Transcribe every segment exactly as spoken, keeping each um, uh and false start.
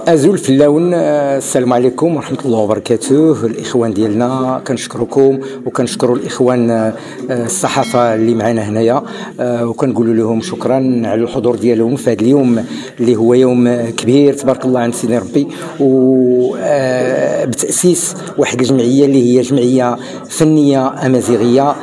أزول في اللون. السلام عليكم ورحمة الله وبركاته. الإخوان ديالنا كنشكركم وكنشكروا الإخوان الصحافة اللي معنا هنايا، وكنقول لهم شكرا على الحضور ديالهم في هذا اليوم اللي هو يوم كبير تبارك الله عند سيدي ربي، وبتأسيس واحد الجمعية اللي هي جمعية فنية أمازيغية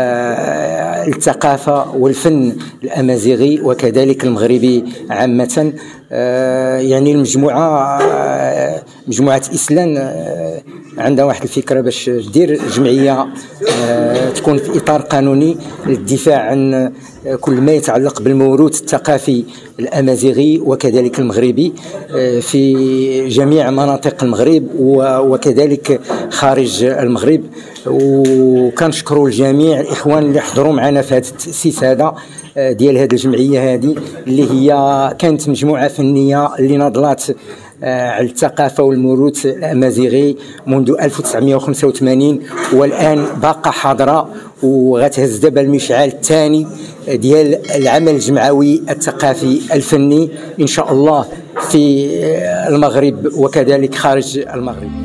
الثقافة والفن الأمازيغي وكذلك المغربي عامة. يعني المجموعة مجموعة إسلان عندها واحد الفكرة باش دير جمعية تكون في إطار قانوني للدفاع عن كل ما يتعلق بالموروث الثقافي الأمازيغي وكذلك المغربي في جميع مناطق المغرب وكذلك خارج المغرب. وكنشكروا الجميع الإخوان اللي حضروا معنا في هذا التأسيس هذا ديال هذه الجمعية هذه اللي هي كانت مجموعة فنية اللي نضلت على الثقافة والموروث الأمازيغي منذ ألف وتسعمائة وخمسة وثمانين، والآن باقى حاضرة وغتهز دابا المشعل الثاني ديال العمل الجمعوي الثقافي الفني إن شاء الله في المغرب وكذلك خارج المغرب.